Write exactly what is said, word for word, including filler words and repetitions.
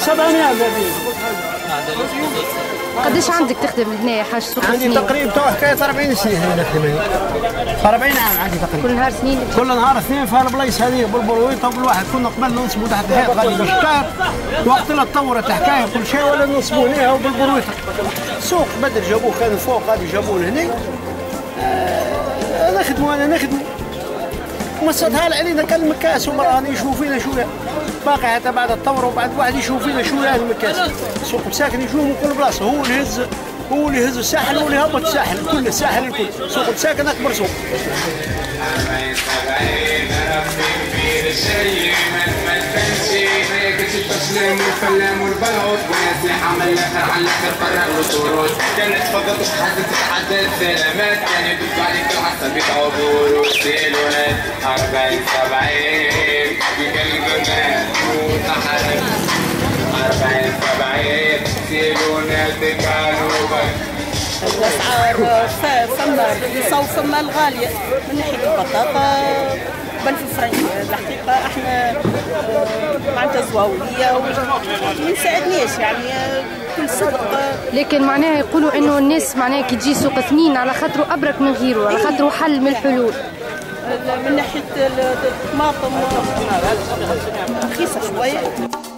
سبع ريال هذه. قداش عندك تخدم هنا حاج سوق سنين؟ عندي تقريبا تو حكايه أربعين سنه هنا نخدم هنا. أربعين عام عندي تقريبا. كل نهار سنين؟ كل نهار سنين في هالبلايص هذه بالبرويطه كل واحد كنا قبل ننصبوا تحت الحيط غادي بالشكار وقت لا تطورت الحكايه كل شيء ولا ننصبوا هنا وبالبرويطه. السوق بدل جابوه كان فوق غادي جابوه لهنا. آه نخدموا انا نخدموا. وما سهل علينا كان المكاس ومراني يشوفوا فينا شويه. باقي حتى بعد الثوره وبعد واحد يشوف فينا شويه المكاس. السوق مساكن يشوفوا من كل بلاصه هو اللي يهز هو اللي يهز الساحل هو اللي يهبط الساحل كل الساحل الكل. سوق مساكن اكبر سوق. الشيء ما تنسي هيك التسليم والفلام والبلوط وناس عمل الاخر على الاخر فرق والطرود كانت فقط حد تتحدى السلامات كان يدق عليك العصب عبور وسيلونات أربعين سبعين بقلبنا وتحرك أربعين سبعين سيلونات كانوا الاسعار فما رخيصه وفما الغاليه من ناحيه البطاطا بالفرنك. الحقيقه احنا معناتها زواوليه وما يساعدناش يعني كل صدق. لكن معناها يقولوا انه الناس معناها كي تجي سوق اثنين على خاطره ابرك من غيره على خاطره حل من الحلول. من ناحيه الطماطم رخيصه شويه.